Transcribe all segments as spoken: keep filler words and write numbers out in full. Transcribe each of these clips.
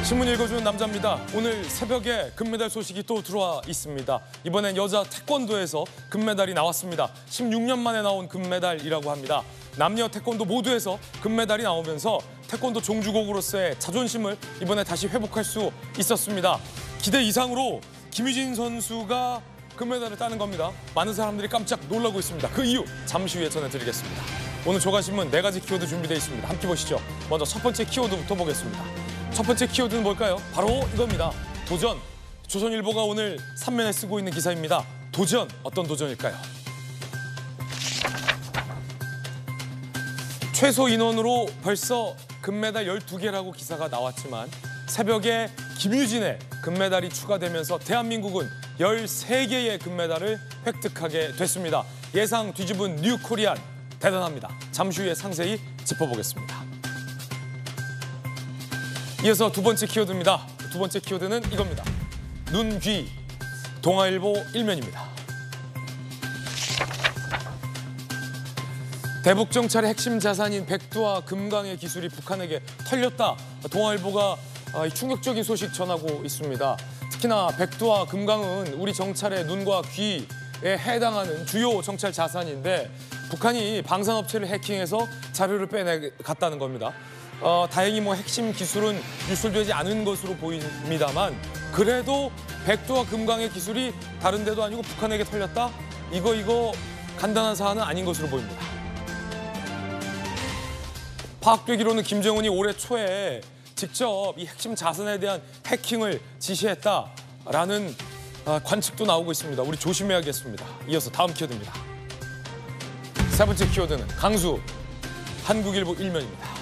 신문 읽어주는 남자입니다. 오늘 새벽에 금메달 소식이 또 들어와 있습니다. 이번엔 여자 태권도에서 금메달이 나왔습니다. 십육 년 만에 나온 금메달이라고 합니다. 남녀 태권도 모두에서 금메달이 나오면서 태권도 종주국으로서의 자존심을 이번에 다시 회복할 수 있었습니다. 기대 이상으로 김유진 선수가 금메달을 따는 겁니다. 많은 사람들이 깜짝 놀라고 있습니다. 그 이유 잠시 후에 전해드리겠습니다. 오늘 조간신문 네 가지 키워드 준비되어 있습니다. 함께 보시죠. 먼저 첫 번째 키워드부터 보겠습니다. 첫 번째 키워드는 뭘까요? 바로 이겁니다. 도전. 조선일보가 오늘 삼면에 쓰고 있는 기사입니다. 도전. 어떤 도전일까요? 최소 인원으로 벌써 금메달 열두 개라고 기사가 나왔지만 새벽에 김유진의 금메달이 추가되면서 대한민국은 열세 개의 금메달을 획득하게 됐습니다. 예상 뒤집은 뉴 코리안 대단합니다. 잠시 후에 상세히 짚어보겠습니다. 이어서 두 번째 키워드입니다. 두 번째 키워드는 이겁니다. 눈, 귀, 동아일보 일면입니다. 대북 정찰의 핵심 자산인 백두와 금강의 기술이 북한에게 털렸다. 동아일보가 충격적인 소식 전하고 있습니다. 특히나 백두와 금강은 우리 정찰의 눈과 귀에 해당하는 주요 정찰 자산인데 북한이 방산업체를 해킹해서 자료를 빼내갔다는 겁니다. 어, 다행히 뭐 핵심 기술은 유출되지 않은 것으로 보입니다만 그래도 백두와 금강의 기술이 다른 데도 아니고 북한에게 털렸다? 이거 이거 간단한 사안은 아닌 것으로 보입니다. 파악되기로는 김정은이 올해 초에 직접 이 핵심 자산에 대한 해킹을 지시했다라는 관측도 나오고 있습니다. 우리 조심해야겠습니다. 이어서 다음 키워드입니다. 세 번째 키워드는 강수, 한국일보 일면입니다.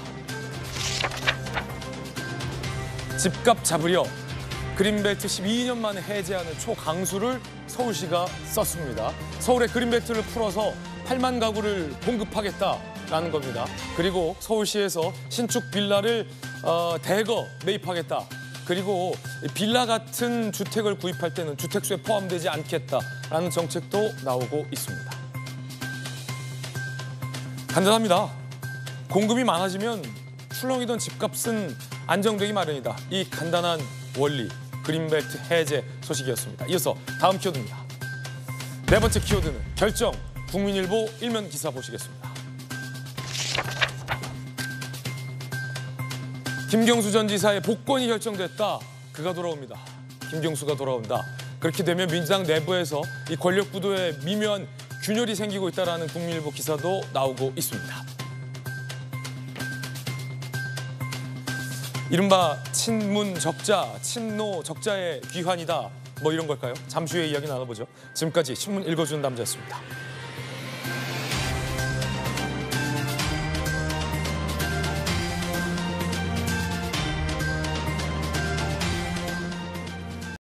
집값 잡으려 그린벨트 십이 년 만에 해제하는 초강수를 서울시가 썼습니다. 서울의 그린벨트를 풀어서 팔만 가구를 공급하겠다라는 겁니다. 그리고 서울시에서 신축 빌라를 어, 대거 매입하겠다. 그리고 빌라 같은 주택을 구입할 때는 주택수에 포함되지 않겠다라는 정책도 나오고 있습니다. 간단합니다. 공급이 많아지면 출렁이던 집값은 안정되기 마련이다. 이 간단한 원리, 그린벨트 해제 소식이었습니다. 이어서 다음 키워드입니다. 네 번째 키워드는 결정, 국민일보 일면 기사 보시겠습니다. 김경수 전 지사의 복권이 결정됐다. 그가 돌아옵니다. 김경수가 돌아온다. 그렇게 되면 민주당 내부에서 이 권력 구도에 미묘한 균열이 생기고 있다는 국민일보 기사도 나오고 있습니다. 이른바 친문 적자, 친노 적자의 귀환이다. 뭐 이런 걸까요? 잠시 후에 이야기 나눠보죠. 지금까지 신문 읽어주는 남자였습니다.